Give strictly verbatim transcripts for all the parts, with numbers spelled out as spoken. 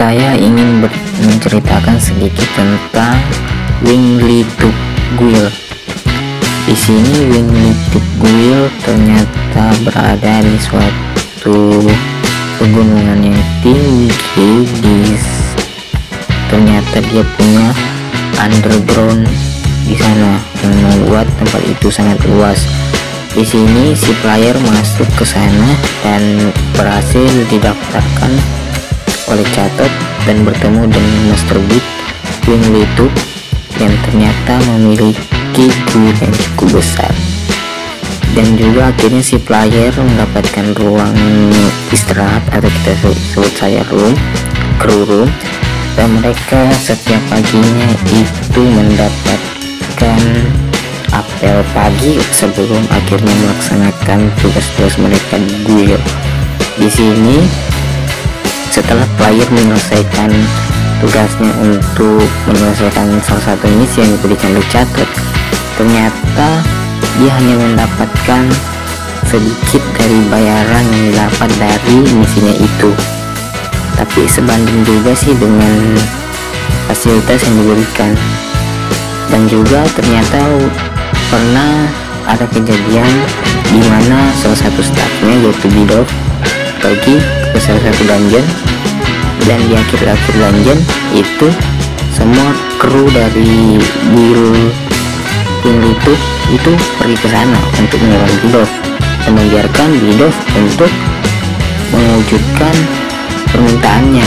saya ingin menceritakan sedikit tentang Wingly Tugwil. Di sini Wingly Tugwil ternyata berada di suatu pegunungan yang tinggi. Di ternyata dia punya underground di sana yang membuat tempat itu sangat luas. Di sini si player masuk ke sana dan berhasil didaftarkan oleh Chatot dan bertemu dengan Master Beat Wingly Tug yang ternyata memiliki kuil yang cukup besar. Dan juga akhirnya si player mendapatkan ruang istirahat atau kita sebut saya room, crew room, dan mereka setiap paginya itu mendapatkan apel pagi sebelum akhirnya melaksanakan tugas-tugas mereka di guild. Di sini setelah player menyelesaikan tugasnya untuk menyelesaikan salah satu misi yang diberikan oleh Chatot, ternyata dia hanya mendapatkan sedikit dari bayaran yang didapat dari misinya itu. Tapi sebanding juga sih dengan fasilitas yang diberikan. Dan juga ternyata pernah ada kejadian di mana salah satu staffnya yaitu Bidov pergi ke salah satu dungeon, dan di akhir-akhir dungeon itu semua kru dari guild Wingly Tug itu pergi ke sana untuk melawan Bidov dan membiarkan Bidov untuk mewujudkan permintaannya,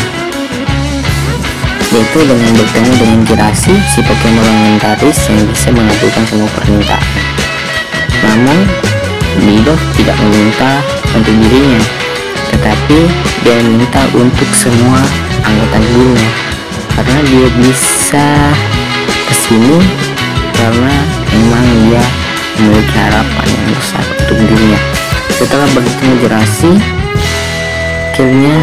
yaitu dengan bertemu dengan Jirachi, si Pokemon legendaris yang bisa mengabulkan semua permintaan. Namun Bidov tidak meminta untuk dirinya, tetapi dia meminta untuk semua anggota guildnya, karena dia bisa kesini karena memang dia memiliki harapan yang besar untuk dirinya. Setelah bertemu Jirachi, akhirnya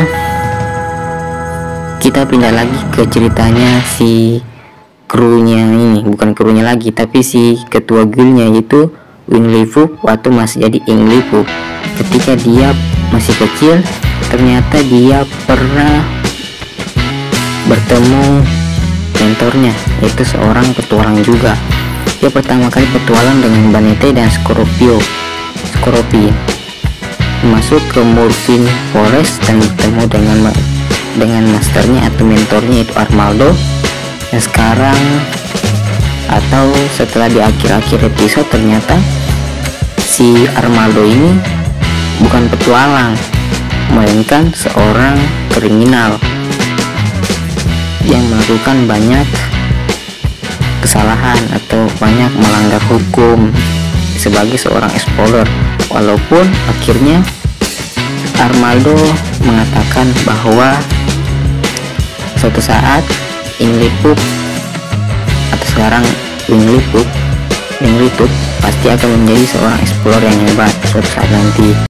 kita pindah lagi ke ceritanya si krunya ini, bukan krunya lagi tapi si ketua guildnya yaitu Wingly Tug waktu masih jadi Wingly Tug. Ketika dia masih kecil, ternyata dia pernah bertemu mentornya yaitu seorang petualang juga. Dia pertama kali petualang dengan Banete dan Scorpio Scorpion, masuk ke Morphine Forest dan bertemu dengan dengan masternya atau mentornya itu Armaldo. Dan sekarang atau setelah di akhir-akhir episode ternyata si Armaldo ini bukan petualang, melainkan seorang kriminal yang melakukan banyak kesalahan atau banyak melanggar hukum sebagai seorang explorer. Walaupun akhirnya Armaldo mengatakan bahwa suatu saat Wingly Tug atau sekarang Wingly Tug Wingly Tug pasti akan menjadi seorang explorer yang hebat suatu saat nanti.